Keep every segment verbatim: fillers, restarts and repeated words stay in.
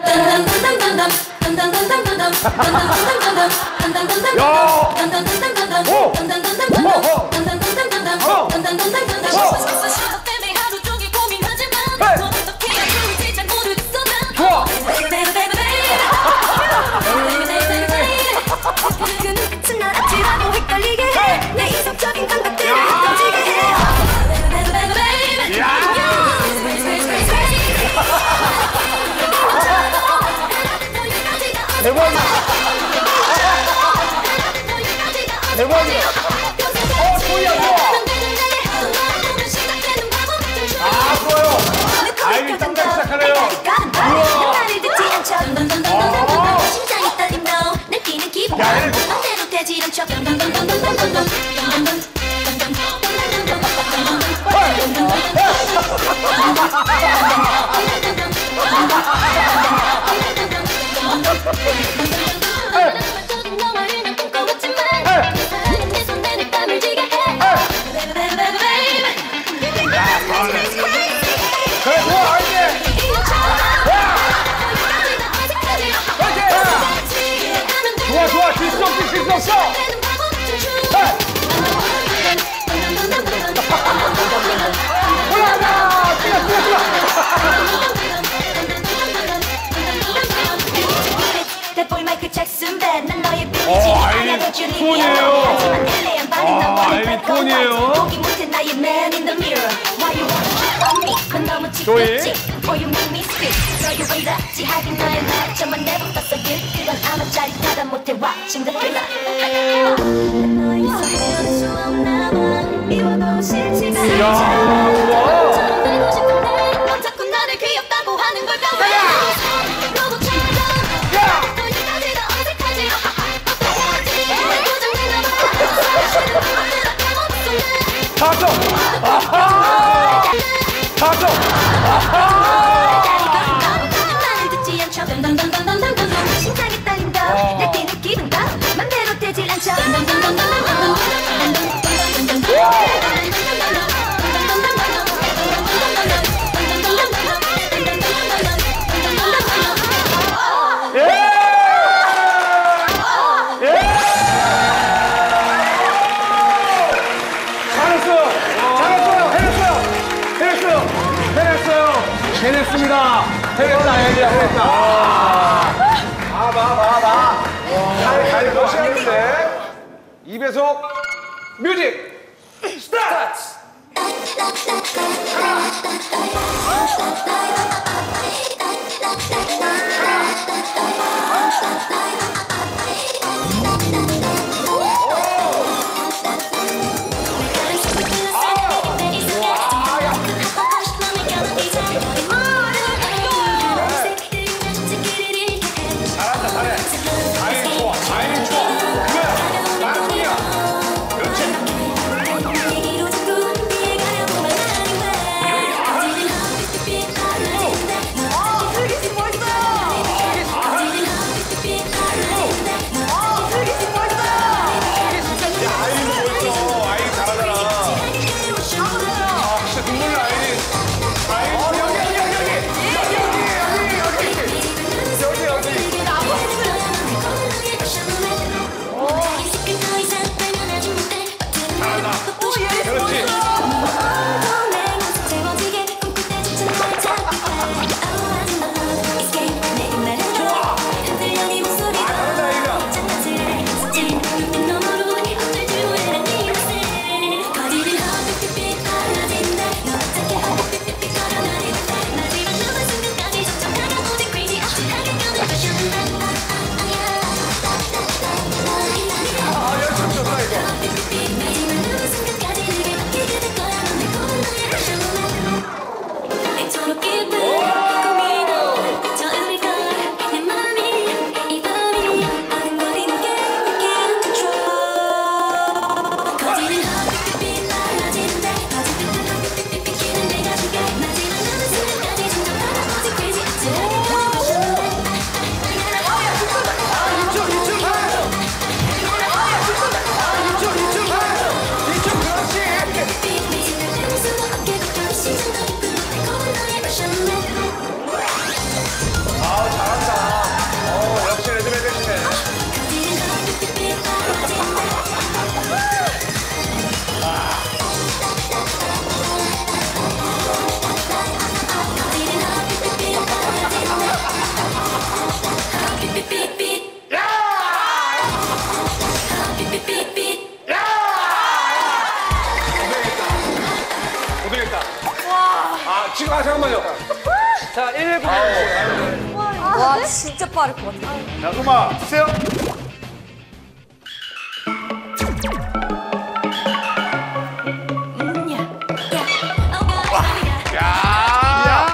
대박이다. 대박이다. 어, 좋이야, 좋아. 아, 좋아요. 아이비 땀나기 시작하네요. 우와. 야, 좋아, 좋아. 질 수 없지, 질 수 없어. 올라가자. 뛰어, 뛰어, 뛰어. 어, 아이비 톤이에요. 아, 아이비 톤이에요. 조이. 이야, 우와. 다섯! 아하! 다섯! 아하! 심장이 떨린다. 내 뛰는 기분다. 맘대로 되질 않죠. 해냈습니다. 해냈다, 해냈다, 해냈다. 아, 봐, 봐, 봐. 잘, 잘 넣으시는데. 이 배속 뮤직 스타트! 와, 진짜 빠를 것 같아. 자, 음악 주세요. 야!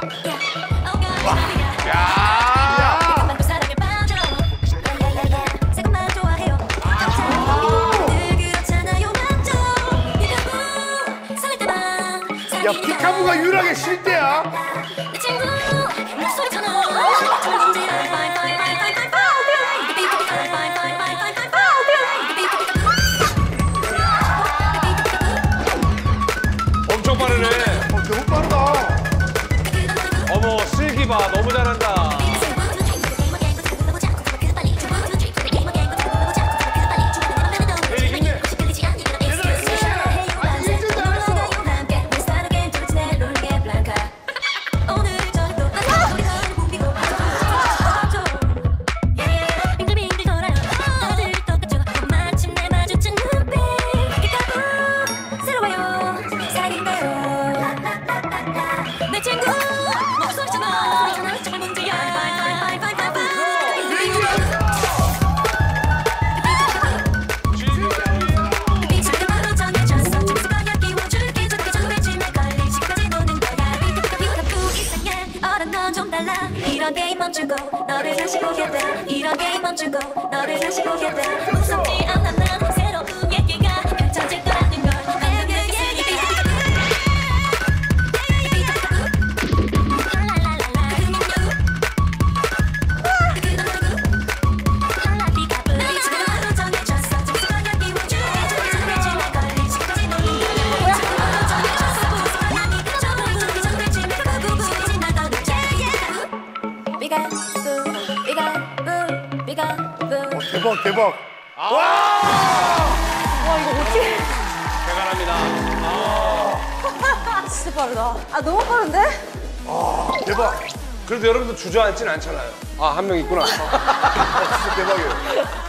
야, 피카부가 유일하게 쉴 때야. 내 친구 목소리처럼 정말 문제야. 엄청 빠르네. 어, 너무 빠르다. 어머, 슬기 봐. 너무 잘한다. 내 친구 목소리처럼 정말 문제야. 시간으로 정해졌어. 점수가 끼워줄게. 저렇게 정해지면 걸릴 시까지 노는 거야. 비겁고 이상해. 어른 넌 좀 달라. 이런 게임 멈추고 너를 다시 보게 돼. 이런 게임 멈추고 너를 다시 보게 돼. 무섭지 않아 난 새로운 얘기가 펼쳐질 거라는 걸. 난 느꼈으니 대박, 대박. 와, 이거 어떻게. 대단합니다. 진짜 빠르다. 아, 너무 빠른데? 대박. 그래도 여러분들 주저앉진 않잖아요. 아, 한 명 있구나. 진짜 대박이에요.